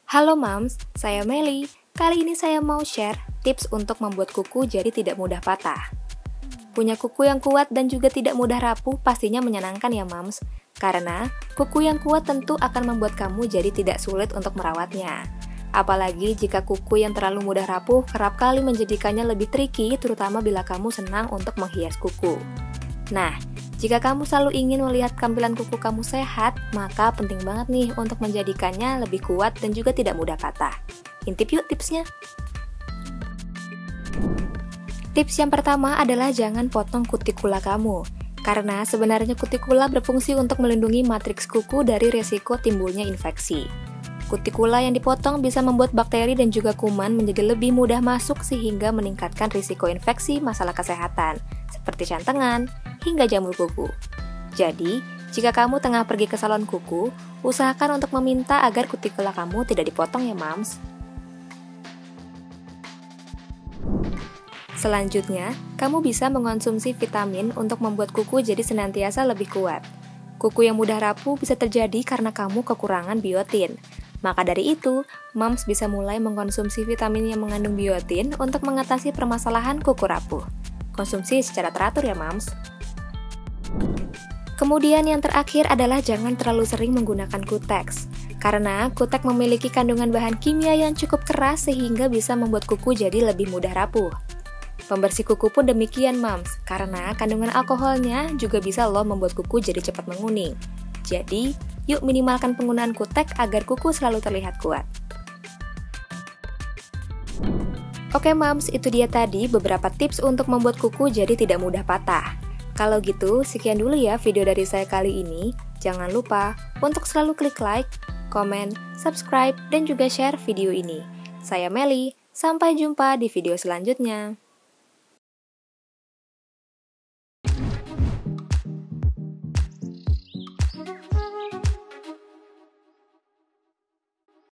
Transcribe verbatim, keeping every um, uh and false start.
Halo Mams, saya Meli. Kali ini saya mau share tips untuk membuat kuku jadi tidak mudah patah. Punya kuku yang kuat dan juga tidak mudah rapuh pastinya menyenangkan ya Mams. Karena kuku yang kuat tentu akan membuat kamu jadi tidak sulit untuk merawatnya. Apalagi jika kuku yang terlalu mudah rapuh kerap kali menjadikannya lebih tricky, terutama bila kamu senang untuk menghias kuku. Nah, jika kamu selalu ingin melihat tampilan kuku kamu sehat, maka penting banget nih untuk menjadikannya lebih kuat dan juga tidak mudah patah. Intip yuk tipsnya. Tips yang pertama adalah jangan potong kutikula kamu. Karena sebenarnya kutikula berfungsi untuk melindungi matriks kuku dari risiko timbulnya infeksi. Kutikula yang dipotong bisa membuat bakteri dan juga kuman menjadi lebih mudah masuk sehingga meningkatkan risiko infeksi masalah kesehatan, seperti cantengan, hingga jamur kuku. Jadi, jika kamu tengah pergi ke salon kuku, usahakan untuk meminta agar kutikula kamu tidak dipotong ya Mams. Selanjutnya, kamu bisa mengonsumsi vitamin untuk membuat kuku jadi senantiasa lebih kuat. Kuku yang mudah rapuh bisa terjadi karena kamu kekurangan biotin. Maka dari itu, Mams bisa mulai mengkonsumsi vitamin yang mengandung biotin untuk mengatasi permasalahan kuku rapuh. Konsumsi secara teratur ya Mams. Kemudian yang terakhir adalah jangan terlalu sering menggunakan kutex. Karena kutek memiliki kandungan bahan kimia yang cukup keras sehingga bisa membuat kuku jadi lebih mudah rapuh. Pembersih kuku pun demikian Mams, karena kandungan alkoholnya juga bisa loh membuat kuku jadi cepat menguning. Jadi, yuk minimalkan penggunaan kutek agar kuku selalu terlihat kuat. Oke Mams, itu dia tadi beberapa tips untuk membuat kuku jadi tidak mudah patah. Kalau gitu, sekian dulu ya video dari saya kali ini. Jangan lupa untuk selalu klik like, komen, subscribe, dan juga share video ini. Saya Meli, sampai jumpa di video selanjutnya.